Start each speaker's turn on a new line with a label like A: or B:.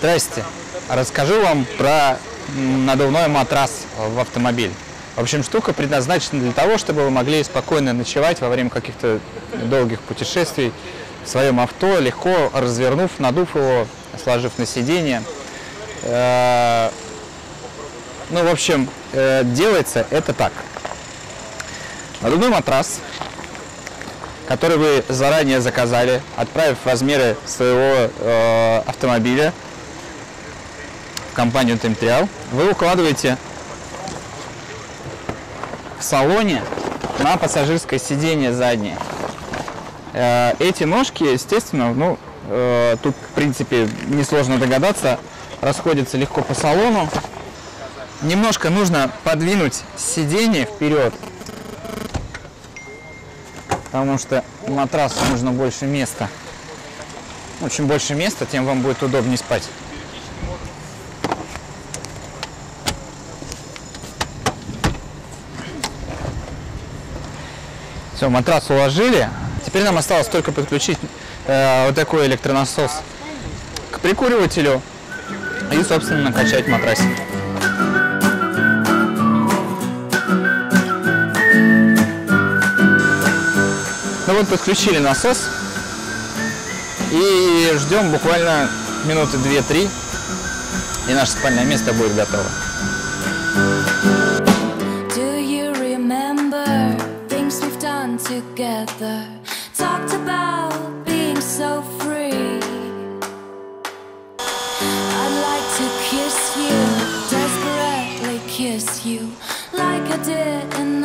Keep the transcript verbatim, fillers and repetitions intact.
A: Здрасте. Расскажу вам про надувной матрас в автомобиль. В общем, штука предназначена для того, чтобы вы могли спокойно ночевать во время каких-то долгих путешествий в своем авто, легко развернув, надув его, сложив на сиденье. Ну, в общем, делается это так. Надувной матрас, который вы заранее заказали, отправив размеры своего э, автомобиля в компанию Темтриал, вы укладываете в салоне на пассажирское сиденье заднее. Э, эти ножки, естественно, ну, э, тут, в принципе, несложно догадаться, расходятся легко по салону. Немножко нужно подвинуть сиденье вперед, потому что матрасу нужно больше места. Ну, чем больше места, тем вам будет удобнее спать. Все, матрас уложили. Теперь нам осталось только подключить э, вот такой электронасос к прикуривателю и, собственно, накачать матрасик. Ну вот, подключили насос и ждем буквально минуты две-три, и наше спальное место будет готово.
B: Kiss you, desperately kiss you, like I did in